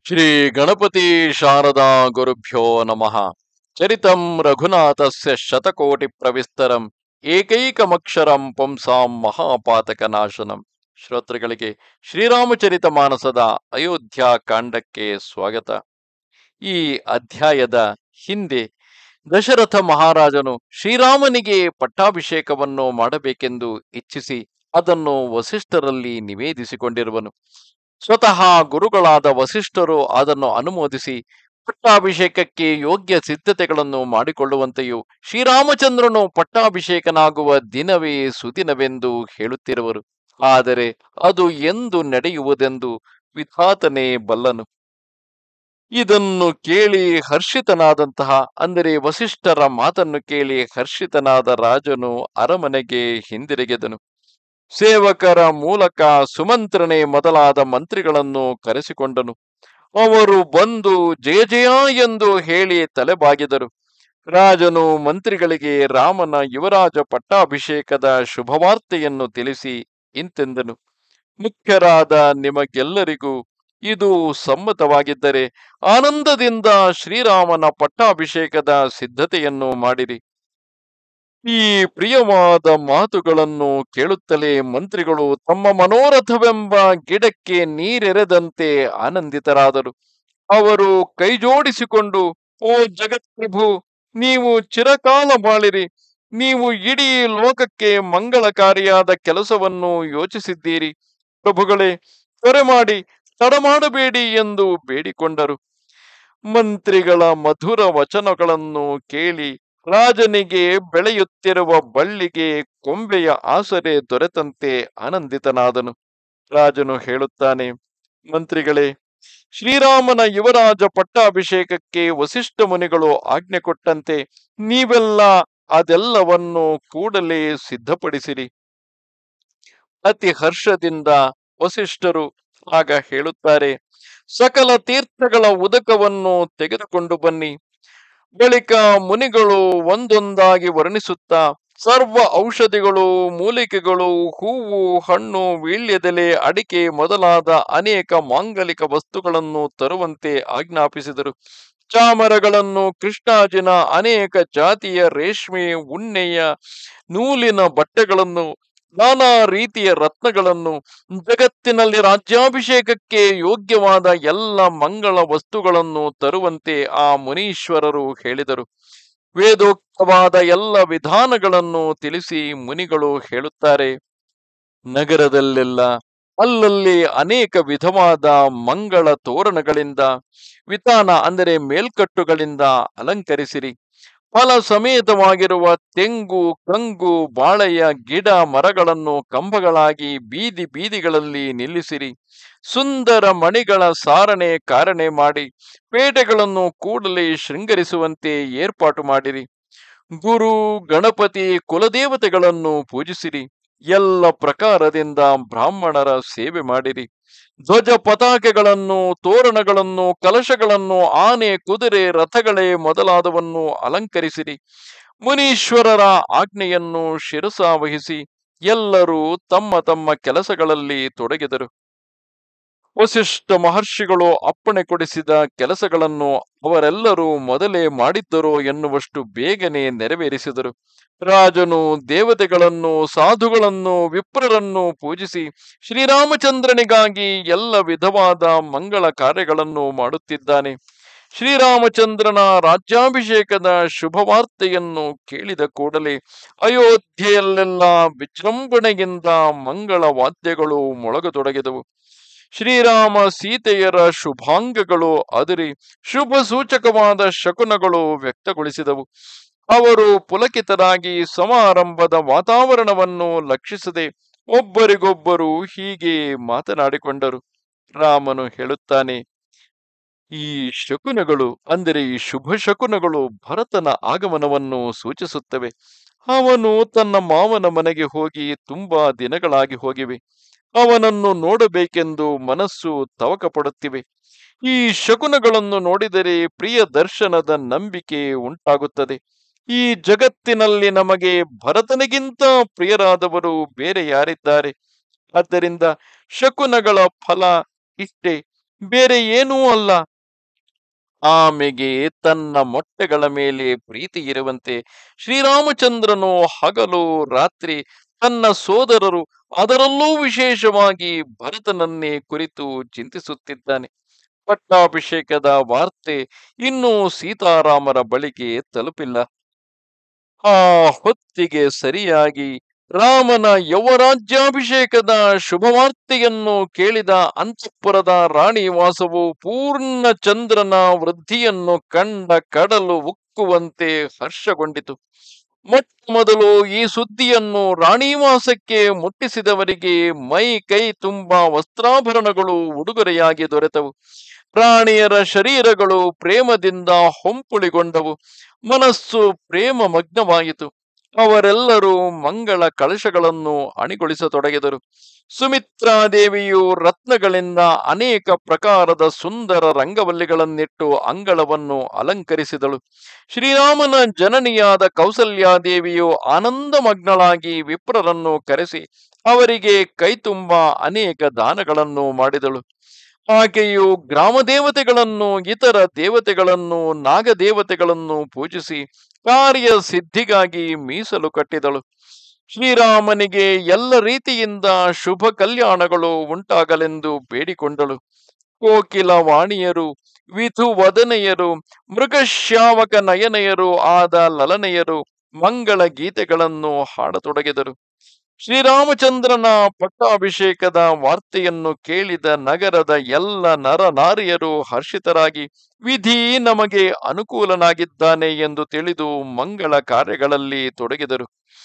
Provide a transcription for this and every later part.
ಶ್ರೀ ಗಣಪತಿ ಶಾರದಾ ಗುರುಭ್ಯೋ ನಮಃ. ಚರಿತಂ ರಘುನಾಥಸ್ಯ ಶತಕೋಟಿ ಪ್ರವಿಸ್ತರಂ ಏಕೈಕಮಕ್ಷರಂ ಪುಂಸಾಂ ಮಹಾಪಾತಕ ನಾಶನಂ. ಶ್ರೋತೃಗಳಿಗೆ ಶ್ರೀರಾಮಚರಿತ ಮಾನಸದ ಅಯೋಧ್ಯ ಕಾಂಡಕ್ಕೆ ಸ್ವಾಗತ. ಈ ಅಧ್ಯಾಯದ ಹಿಂದೆ ದಶರಥ ಮಹಾರಾಜನು ಶ್ರೀರಾಮನಿಗೆ ಪಟ್ಟಾಭಿಷೇಕವನ್ನು ಮಾಡಬೇಕೆಂದು ಇಚ್ಛಿಸಿ ಅದನ್ನು ವಸಿಷ್ಠರಲ್ಲಿ ನಿವೇದಿಸಿಕೊಂಡಿರುವನು. ಸ್ವತಃ ಗುರುಗಳಾದ ವಸಿಷ್ಠರು ಅದನ್ನು ಅನುಮೋದಿಸಿ ಪಟ್ಟಾಭಿಷೇಕಕ್ಕೆ ಯೋಗ್ಯ ಸಿದ್ಧತೆಗಳನ್ನು ಮಾಡಿಕೊಳ್ಳುವಂತೆಯೂ ಶ್ರೀರಾಮಚಂದ್ರನು ಪಟ್ಟಾಭಿಷೇಕನಾಗುವ ದಿನವೇ ಸುದಿನವೆಂದು ಹೇಳುತ್ತಿರುವರು. ಆದರೆ ಅದು ಎಂದು ನಡೆಯುವುದೆಂದು ವಿಧಾತನೇ ಬಲ್ಲನು. ಇದನ್ನು ಕೇಳಿ ಹರ್ಷಿತನಾದಂತಹ, ಅಂದರೆ ವಸಿಷ್ಠರ ಮಾತನ್ನು ಕೇಳಿ ಹರ್ಷಿತನಾದ ರಾಜನು ಅರಮನೆಗೆ ಹಿಂದಿರುಗಿದನು. ಸೇವಕರ ಮೂಲಕ ಸುಮಂತ್ರನೇ ಮೊದಲಾದ ಮಂತ್ರಿಗಳನ್ನು ಕರೆಸಿಕೊಂಡನು. ಅವರು ಬಂದು ಜಯ ಜಯ ಎಂದು ಹೇಳಿ ತಲೆಬಾಗಿದರು. ರಾಜನು ಮಂತ್ರಿಗಳಿಗೆ ರಾಮನ ಯುವರಾಜ ಪಟ್ಟಾಭಿಷೇಕದ ಶುಭವಾರ್ತೆಯನ್ನು ತಿಳಿಸಿ ಇಂತೆಂದನು: ಮುಖ್ಯರಾದ ನಿಮಗೆಲ್ಲರಿಗೂ ಇದು ಸಮ್ಮತವಾಗಿದ್ದರೆ ಆನಂದದಿಂದ ಶ್ರೀರಾಮನ ಪಟ್ಟಾಭಿಷೇಕದ ಸಿದ್ಧತೆಯನ್ನು ಮಾಡಿರಿ. ಈ ಪ್ರಿಯವಾದ ಮಾತುಗಳನ್ನು ಕೇಳುತ್ತಲೇ ಮಂತ್ರಿಗಳು ತಮ್ಮ ಮನೋರಥವೆಂಬ ಗಿಡಕ್ಕೆ ನೀರೆರೆದಂತೆ ಆನಂದಿತರಾದರು. ಅವರು ಕೈಜೋಡಿಸಿಕೊಂಡು, ಓ ಜಗತ್ಪ್ರಭು, ನೀವು ಚಿರಕಾಲ ಬಾಳಿರಿ. ನೀವು ಇಡೀ ಲೋಕಕ್ಕೆ ಮಂಗಳಕಾರಿಯಾದ ಕೆಲಸವನ್ನು ಯೋಚಿಸಿದ್ದೀರಿ. ಪ್ರಭುಗಳೇ, ತ್ವರೆ ಮಾಡಿ, ತಡ ಮಾಡಬೇಡಿ ಎಂದು ಬೇಡಿಕೊಂಡರು. ಮಂತ್ರಿಗಳ ಮಧುರ ವಚನಗಳನ್ನು ಕೇಳಿ ರಾಜನಿಗೆ ಬೆಳೆಯುತ್ತಿರುವ ಬಳ್ಳಿಗೆ ಕೊಂಬೆಯ ಆಸರೆ ದೊರೆತಂತೆ ಆನಂದಿತನಾದನು. ರಾಜನು ಹೇಳುತ್ತಾನೆ: ಮಂತ್ರಿಗಳೇ, ಶ್ರೀರಾಮನ ಯುವರಾಜ ಪಟ್ಟಾಭಿಷೇಕಕ್ಕೆ ವಸಿಷ್ಠ ಮುನಿಗಳು ಆಜ್ಞೆ ಕೊಟ್ಟಂತೆ ನೀವೆಲ್ಲ ಅದೆಲ್ಲವನ್ನು ಕೂಡಲೇ ಸಿದ್ಧಪಡಿಸಿರಿ. ಅತಿ ಹರ್ಷದಿಂದ ವಸಿಷ್ಠರು ಆಗ ಹೇಳುತ್ತಾರೆ: ಸಕಲ ತೀರ್ಥಗಳ ಉದಕವನ್ನು ತೆಗೆದುಕೊಂಡು ಬನ್ನಿ. ಬಳಿಕ ಮುನಿಗಳು ಒಂದೊಂದಾಗಿ ವರ್ಣಿಸುತ್ತಾ ಸರ್ವ ಔಷಧಿಗಳು, ಮೂಲಿಕೆಗಳು, ಹೂವು, ಹಣ್ಣು, ವೀಳ್ಯದೆಲೆ, ಅಡಿಕೆ ಮೊದಲಾದ ಅನೇಕ ಮಾಂಗಲಿಕ ವಸ್ತುಗಳನ್ನು ತರುವಂತೆ ಆಜ್ಞಾಪಿಸಿದರು. ಚಾಮರಗಳನ್ನು, ಕೃಷ್ಣಾಜಿನ ಅನೇಕ ಜಾತಿಯ ರೇಷ್ಮೆ, ಉಣ್ಣೆಯ, ನೂಲಿನ ಬಟ್ಟೆಗಳನ್ನು, ನಾನಾ ರೀತಿಯ ರತ್ನಗಳನ್ನು, ಜಗತ್ತಿನಲ್ಲಿ ರಾಜ್ಯಾಭಿಷೇಕಕ್ಕೆ ಯೋಗ್ಯವಾದ ಎಲ್ಲ ಮಂಗಳ ವಸ್ತುಗಳನ್ನು ತರುವಂತೆ ಆ ಮುನೀಶ್ವರರು ಹೇಳಿದರು. ವೇದೋಕ್ತವಾದ ಎಲ್ಲ ವಿಧಾನಗಳನ್ನು ತಿಳಿಸಿ ಮುನಿಗಳು ಹೇಳುತ್ತಾರೆ: ನಗರದಲ್ಲೆಲ್ಲ ಅಲ್ಲಲ್ಲಿ ಅನೇಕ ವಿಧವಾದ ಮಂಗಳ ತೋರಣಗಳಿಂದ, ವಿತಾನ ಅಂದರೆ ಮೇಲ್ಕಟ್ಟುಗಳಿಂದ ಅಲಂಕರಿಸಿರಿ. ಫಲ ಸಮೇತವಾಗಿರುವ ತೆಂಗು, ಕಂಗು, ಬಾಳೆಯ ಗಿಡ ಮರಗಳನ್ನು ಕಂಬಗಳಾಗಿ ಬೀದಿ ಬೀದಿಗಳಲ್ಲಿ ನಿಲ್ಲಿಸಿರಿ. ಸುಂದರ ಮಣಿಗಳ ಸಾರಣೆ ಕಾರಣೆ ಮಾಡಿ ಪೇಟೆಗಳನ್ನು ಕೂಡಲೇ ಶೃಂಗರಿಸುವಂತೆ ಏರ್ಪಾಟು ಮಾಡಿರಿ. ಗುರು, ಗಣಪತಿ, ಕುಲದೇವತೆಗಳನ್ನು ಪೂಜಿಸಿರಿ. ಎಲ್ಲ ಪ್ರಕಾರದಿಂದ ಬ್ರಾಹ್ಮಣರ ಸೇವೆ ಮಾಡಿರಿ. ಧ್ವಜ ಪತಾಕೆಗಳನ್ನು, ತೋರಣಗಳನ್ನು, ಕಲಶಗಳನ್ನು, ಆನೆ, ಕುದುರೆ, ರಥಗಳೇ ಮೊದಲಾದವನ್ನು ಅಲಂಕರಿಸಿರಿ. ಮುನೀಶ್ವರರ ಆಜ್ಞೆಯನ್ನು ಶಿರಸಾವಹಿಸಿ ಎಲ್ಲರೂ ತಮ್ಮ ತಮ್ಮ ಕೆಲಸಗಳಲ್ಲಿ ತೊಡಗಿದರು. ವಸಿಷ್ಠ ಮಹರ್ಷಿಗಳು ಅಪ್ಪಣೆ ಕೊಡಿಸಿದ ಕೆಲಸಗಳನ್ನು ಅವರೆಲ್ಲರೂ ಮೊದಲೇ ಮಾಡಿದ್ದರೋ ಎನ್ನುವಷ್ಟು ಬೇಗನೆ ನೆರವೇರಿಸಿದರು. ರಾಜನು ದೇವತೆಗಳನ್ನು, ಸಾಧುಗಳನ್ನು, ವಿಪ್ರರನ್ನು ಪೂಜಿಸಿ ಶ್ರೀರಾಮಚಂದ್ರನಿಗಾಗಿ ಎಲ್ಲ ವಿಧವಾದ ಮಂಗಳ ಕಾರ್ಯಗಳನ್ನು ಮಾಡುತ್ತಿದ್ದಾನೆ. ಶ್ರೀರಾಮಚಂದ್ರನ ರಾಜ್ಯಾಭಿಷೇಕದ ಶುಭವಾರ್ತೆಯನ್ನು ಕೇಳಿದ ಕೂಡಲೇ ಅಯೋಧ್ಯೆಯಲ್ಲೆಲ್ಲ ವಿಜೃಂಭಣೆಯಿಂದ ಮಂಗಳ ವಾದ್ಯಗಳು ಮೊಳಗತೊಡಗಿದವು. ಶ್ರೀರಾಮ ಸೀತೆಯರ ಶುಭಾಂಗಗಳು ಅದರಿ ಶುಭ ಸೂಚಕವಾದ ಶಕುನಗಳು ವ್ಯಕ್ತಗೊಳಿಸಿದವು. ಅವರು ಪುಲಕಿತರಾಗಿ ಸಮಾರಂಭದ ವಾತಾವರಣವನ್ನು ಲಕ್ಷಿಸದೆ ಒಬ್ಬರಿಗೊಬ್ಬರು ಹೀಗೆ ಮಾತನಾಡಿಕೊಂಡರು. ರಾಮನು ಹೇಳುತ್ತಾನೆ: ಈ ಶಕುನಗಳು, ಅಂದರೆ ಈ ಶುಭ ಶಕುನಗಳು ಭರತನ ಆಗಮನವನ್ನು ಸೂಚಿಸುತ್ತವೆ. ಅವನು ತನ್ನ ಮಾವನ ಮನೆಗೆ ಹೋಗಿ ತುಂಬಾ ದಿನಗಳಾಗಿ ಹೋಗಿವೆ. ಅವನನ್ನು ನೋಡಬೇಕೆಂದು ಮನಸ್ಸು ತವಕ ಪಡುತ್ತಿವೆ. ಈ ಶಕುನಗಳನ್ನು ನೋಡಿದರೆ ಪ್ರಿಯ ದರ್ಶನದ ನಂಬಿಕೆ ಉಂಟಾಗುತ್ತದೆ. ಈ ಜಗತ್ತಿನಲ್ಲಿ ನಮಗೆ ಭರತನಿಗಿಂತ ಪ್ರಿಯರಾದವರು ಬೇರೆ ಯಾರಿದ್ದಾರೆ? ಆದ್ದರಿಂದ ಶಕುನಗಳ ಫಲ ಇಷ್ಟೇ. ಬೇರೆ ಏನೂ ಅಲ್ಲ. ಆಮೆಗೆ ತನ್ನ ಮೊಟ್ಟೆಗಳ ಮೇಲೆ ಪ್ರೀತಿ ಇರುವಂತೆ ಶ್ರೀರಾಮಚಂದ್ರನು ಹಗಲು ರಾತ್ರಿ ತನ್ನ ಸೋದರರು, ಅದರಲ್ಲೂ ವಿಶೇಷವಾಗಿ ಭರತನನ್ನೇ ಕುರಿತು ಚಿಂತಿಸುತ್ತಿದ್ದಾನೆ. ಪಟ್ಟಾಭಿಷೇಕದ ವಾರ್ತೆ ಇನ್ನೂ ಸೀತಾರಾಮರ ಬಳಿಗೆ ತಲುಪಿಲ್ಲ. ಆ ಹೊತ್ತಿಗೆ ಸರಿಯಾಗಿ ರಾಮನ ಯೌವರಾಜ್ಯಾಭಿಷೇಕದ ಶುಭವಾರ್ತೆಯನ್ನು ಕೇಳಿದ ಅಂತಃಪುರದ ರಾಣಿ ವಾಸವು ಪೂರ್ಣ ಚಂದ್ರನ ವೃದ್ಧಿಯನ್ನು ಕಂಡ ಕಡಲು ಉಕ್ಕುವಂತೆ ಹರ್ಷಗೊಂಡಿತು. ಮೊಟ್ಟ ಮೊದಲು ಈ ಸುದ್ದಿಯನ್ನು ರಾಣಿವಾಸಕ್ಕೆ ಮುಟ್ಟಿಸಿದವರಿಗೆ ಮೈ ಕೈ ತುಂಬಾ ವಸ್ತ್ರಾಭರಣಗಳು ಉಡುಗೊರೆಯಾಗಿ ದೊರೆತವು. ಪ್ರಾಣಿಯರ ಶರೀರಗಳು ಪ್ರೇಮದಿಂದ ಹೊಂಪುಳಿಗೊಂಡವು. ಮನಸ್ಸು ಪ್ರೇಮ ಮಗ್ನವಾಯಿತು. ಅವರೆಲ್ಲರೂ ಮಂಗಳ ಕಳಶಗಳನ್ನು ಅಣಿಗೊಳಿಸತೊಡಗಿದರು. ಸುಮಿತ್ರಾದೇವಿಯು ರತ್ನಗಳಿಂದ ಅನೇಕ ಪ್ರಕಾರದ ಸುಂದರ ರಂಗವಲ್ಲಿಗಳನ್ನಿಟ್ಟು ಅಂಗಳವನ್ನು ಅಲಂಕರಿಸಿದಳು. ಶ್ರೀರಾಮನ ಜನನಿಯಾದ ಕೌಸಲ್ಯಾದೇವಿಯು ಆನಂದಮಗ್ನಳಾಗಿ ವಿಪ್ರರನ್ನು ಕರೆಸಿ ಅವರಿಗೆ ಕೈತುಂಬ ಅನೇಕ ದಾನಗಳನ್ನು ಮಾಡಿದಳು. ಆಕೆಯು ಗ್ರಾಮ ದೇವತೆಗಳನ್ನು, ಇತರ ದೇವತೆಗಳನ್ನು, ನಾಗದೇವತೆಗಳನ್ನು ಪೂಜಿಸಿ ಕಾರ್ಯ ಸಿದ್ಧಿಗಾಗಿ ಮೀಸಲು ಕಟ್ಟಿದಳು. ಶ್ರೀರಾಮನಿಗೆ ಎಲ್ಲ ರೀತಿಯಿಂದ ಶುಭ ಕಲ್ಯಾಣಗಳು ಉಂಟಾಗಲೆಂದು ಬೇಡಿಕೊಂಡಳು. ಕೋಕಿಲ ವಾಣಿಯರು, ವಿಧುವದನೆಯರು, ಮೃಗಶ್ಯಾವಕ ನಯನೆಯರು ಆದ ಲಲನೆಯರು ಮಂಗಳ ಗೀತೆಗಳನ್ನು ಹಾಡತೊಡಗಿದರು. ಶ್ರೀರಾಮಚಂದ್ರನ ಪಟ್ಟಾಭಿಷೇಕದ ವಾರ್ತೆಯನ್ನು ಕೇಳಿದ ನಗರದ ಎಲ್ಲ ನರನಾರಿಯರು ಹರ್ಷಿತರಾಗಿ ವಿಧಿ ನಮಗೆ ಅನುಕೂಲನಾಗಿದ್ದಾನೆ ಎಂದು ತಿಳಿದು ಮಂಗಳ ಕಾರ್ಯಗಳಲ್ಲಿ ತೊಡಗಿದರು.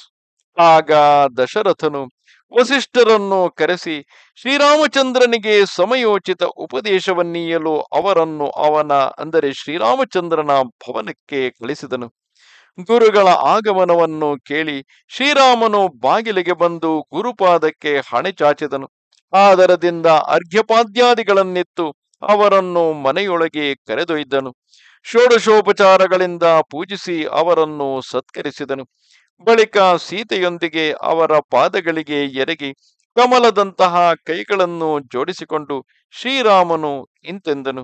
ಆಗ ದಶರಥನು ವಸಿಷ್ಠರನ್ನು ಕರೆಸಿ ಶ್ರೀರಾಮಚಂದ್ರನಿಗೆ ಸಮಯೋಚಿತ ಉಪದೇಶವನ್ನೀಯಲು ಅವರನ್ನು ಅವನ ಅಂದರೆ ಶ್ರೀರಾಮಚಂದ್ರನ ಭವನಕ್ಕೆ ಕಳಿಸಿದನು. ಗುರುಗಳ ಆಗಮನವನ್ನು ಕೇಳಿ ಶ್ರೀರಾಮನು ಬಾಗಿಲಿಗೆ ಬಂದು ಗುರುಪಾದಕ್ಕೆ ಹಣೆ ಚಾಚಿದನು. ಆದರದಿಂದ ಅರ್ಘ್ಯಪಾದ್ಯಾದಿಗಳನ್ನಿತ್ತು ಅವರನ್ನು ಮನೆಯೊಳಗೆ ಕರೆದೊಯ್ದನು. ಷೋಡಶೋಪಚಾರಗಳಿಂದ ಪೂಜಿಸಿ ಅವರನ್ನು ಸತ್ಕರಿಸಿದನು. ಬಳಿಕ ಸೀತೆಯೊಂದಿಗೆ ಅವರ ಪಾದಗಳಿಗೆ ಎರಗಿ ಕಮಲದಂತಹ ಕೈಗಳನ್ನು ಜೋಡಿಸಿಕೊಂಡು ಶ್ರೀರಾಮನು ಇಂತೆಂದನು: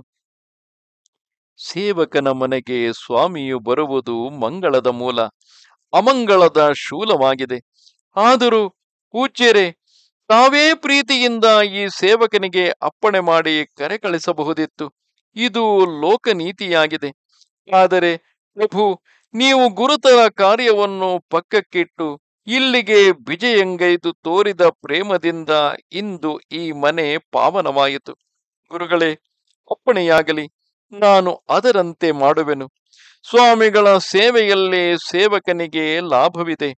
ಸೇವಕನ ಮನೆಗೆ ಸ್ವಾಮಿಯು ಬರುವುದು ಮಂಗಳದ ಮೂಲ, ಅಮಂಗಳದ ಶೂಲವಾಗಿದೆ. ಆದರೂ ಪೂಜ್ಯರೇ, ತಾವೇ ಪ್ರೀತಿಯಿಂದ ಈ ಸೇವಕನಿಗೆ ಅಪ್ಪಣೆ ಮಾಡಿ ಕರೆ ಕಳಿಸಬಹುದಿತ್ತು. ಇದು ಲೋಕನೀತಿಯಾಗಿದೆ. ಆದರೆ ಪ್ರಭು, ನೀವು ಗುರುತರ ಕಾರ್ಯವನ್ನು ಪಕ್ಕಕ್ಕಿಟ್ಟು ಇಲ್ಲಿಗೆ ವಿಜಯಂಗೈದು ತೋರಿದ ಪ್ರೇಮದಿಂದ ಇಂದು ಈ ಮನೆ ಪಾವನವಾಯಿತು. ಗುರುಗಳೇ, ಅಪ್ಪಣೆಯಾಗಲಿ, ನಾನು ಅದರಂತೆ ಮಾಡುವೆನು. ಸ್ವಾಮಿಗಳ ಸೇವೆಯಲ್ಲೇ ಸೇವಕನಿಗೆ ಲಾಭವಿದೆ.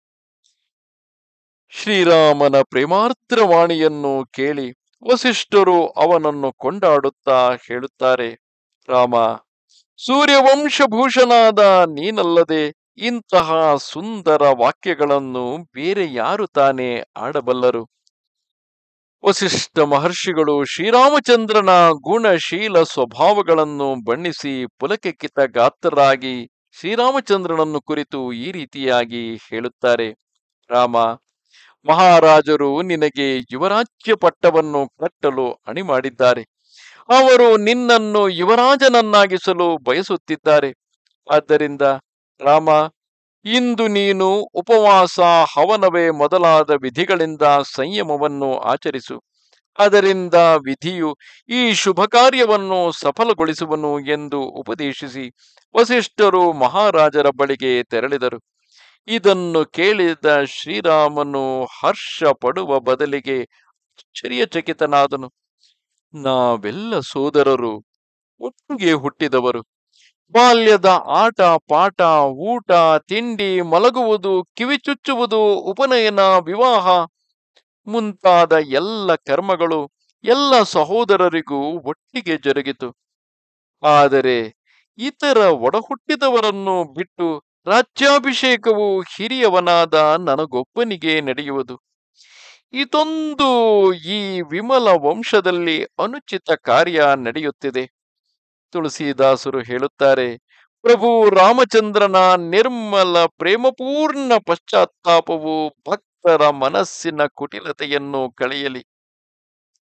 ಶ್ರೀರಾಮನ ಪ್ರೇಮಾರ್ದ್ರವಾಣಿಯನ್ನು ಕೇಳಿ ವಸಿಷ್ಠರು ಅವನನ್ನು ಕೊಂಡಾಡುತ್ತಾ ಹೇಳುತ್ತಾರೆ: ರಾಮ, ಸೂರ್ಯವಂಶಭೂಷಣಾದ ನೀನಲ್ಲದೆ ಇಂತಹ ಸುಂದರ ವಾಕ್ಯಗಳನ್ನು ಬೇರೆ ಯಾರು ತಾನೇ ಆಡಬಲ್ಲರು? ವಸಿಷ್ಠ ಮಹರ್ಷಿಗಳು ಶ್ರೀರಾಮಚಂದ್ರನ ಗುಣಶೀಲ ಸ್ವಭಾವಗಳನ್ನು ಬಣ್ಣಿಸಿ ಪುಲಕಿತ ಗಾತ್ರರಾಗಿ ಶ್ರೀರಾಮಚಂದ್ರನನ್ನು ಕುರಿತು ಈ ರೀತಿಯಾಗಿ ಹೇಳುತ್ತಾರೆ: ರಾಮ, ಮಹಾರಾಜರು ನಿನಗೆ ಯುವರಾಜ್ಯ ಪಟ್ಟವನ್ನು ಕಟ್ಟಲು ಅಣಿ ಮಾಡಿದ್ದಾರೆ. ಅವರು ನಿನ್ನನ್ನು ಯುವರಾಜನನ್ನಾಗಿಸಲು ಬಯಸುತ್ತಿದ್ದಾರೆ. ಆದ್ದರಿಂದ ರಾಮ, ಇಂದು ನೀನು ಉಪವಾಸ, ಹವನವೇ ಮೊದಲಾದ ವಿಧಿಗಳಿಂದ ಸಂಯಮವನ್ನು ಆಚರಿಸು. ಅದರಿಂದ ವಿಧಿಯು ಈ ಶುಭ ಕಾರ್ಯವನ್ನು ಸಫಲಗೊಳಿಸುವನು ಎಂದು ಉಪದೇಶಿಸಿ ವಸಿಷ್ಠರು ಮಹಾರಾಜರ ಬಳಿಗೆ ತೆರಳಿದರು. ಇದನ್ನು ಕೇಳಿದ ಶ್ರೀರಾಮನು ಹರ್ಷ ಪಡುವ ಬದಲಿಗೆ ಆಶ್ಚರ್ಯಚಕಿತನಾದನು. ನಾವೆಲ್ಲ ಸೋದರರು, ಒಟ್ಟಿಗೆ ಹುಟ್ಟಿದವರು. ಬಾಲ್ಯದ ಆಟ ಪಾಠ, ಊಟ ತಿಂಡಿ, ಮಲಗುವುದು, ಕಿವಿಚುಚ್ಚುವುದು, ಉಪನಯನ, ವಿವಾಹ ಮುಂತಾದ ಎಲ್ಲ ಕರ್ಮಗಳು ಎಲ್ಲ ಸಹೋದರರಿಗೂ ಒಟ್ಟಿಗೆ ಜರುಗಿತು. ಆದರೆ ಇತರ ಒಡಹುಟ್ಟಿದವರನ್ನು ಬಿಟ್ಟು ರಾಜ್ಯಾಭಿಷೇಕವು ಹಿರಿಯವನಾದ ನನಗೊಬ್ಬನಿಗೆ ನಡೆಯುವುದು. ಇದೊಂದು ಈ ವಿಮಲ ವಂಶದಲ್ಲಿ ಅನುಚಿತ ಕಾರ್ಯ ನಡೆಯುತ್ತಿದೆ. ತುಳಸಿದಾಸರು ಹೇಳುತ್ತಾರೆ: ಪ್ರಭು ರಾಮಚಂದ್ರನ ನಿರ್ಮಲ ಪ್ರೇಮಪೂರ್ಣ ಪಶ್ಚಾತ್ತಾಪವು ಭಕ್ತರ ಮನಸ್ಸಿನ ಕುಟಿಲತೆಯನ್ನು ಕಳೆಯಲಿ.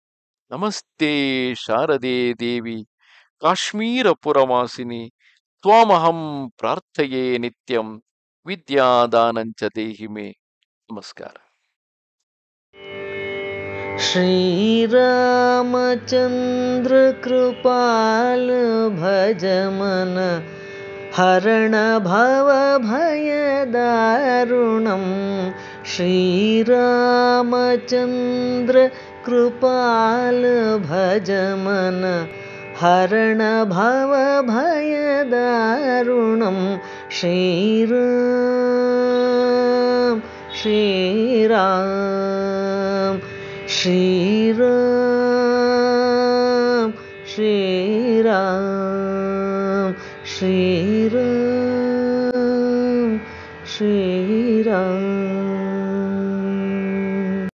ನಮಸ್ತೆ ಶಾರದೆ ದೇವಿ ಕಾಶ್ಮೀರಪುರವಾಸಿನಿ ತ್ವಾಮಹಂ ಪ್ರಾರ್ಥಯೇ ನಿತ್ಯಂ ವಿದ್ಯಾದಾನಂಚ ದೇಹಿ ಮೇ. ನಮಸ್ಕಾರ. श्रीरामचन्द्र कृपाल भज मन हरण भव भय दारुणं. श्रीरामचन्द्र कृपाल भज मन हरण भव भय दारुणं. श्रीराम श्रीराम श्रीराम श्रीराम श्री